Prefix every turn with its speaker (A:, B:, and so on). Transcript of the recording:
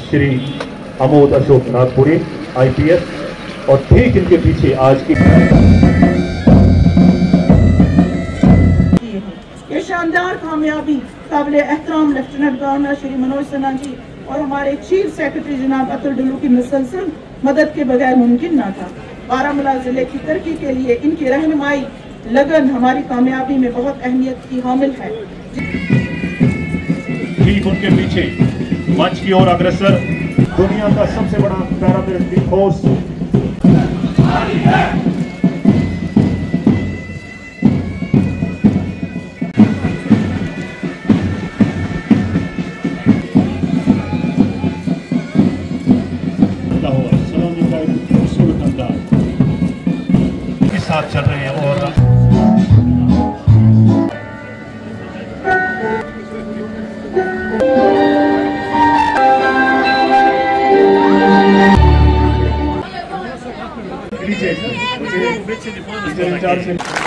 A: Shri Amod Ashok Nagpuri IPS, और ठीक इनके पीछे आज की
B: ये शानदार कामयाबी काबिल एहतराम लेफ्टिनेंट गवर्नर श्री मनोज सिन्हा जी और हमारे चीफ सेक्रेटरी जनाब अतुल डुल्लू की मुसलसल मदद के बगैर मुमकिन न था। बारामूला जिले की तरक्की के लिए इनकी रहनुमाई लगन हमारी कामयाबी में बहुत अहमियत की हामिल है।
A: ठीक उनके पीछे मंच की ओर अग्रसर दुनिया का सबसे बड़ा पैरामिलिट्री फोर्स के साथ चल रहे हैं। और मुझे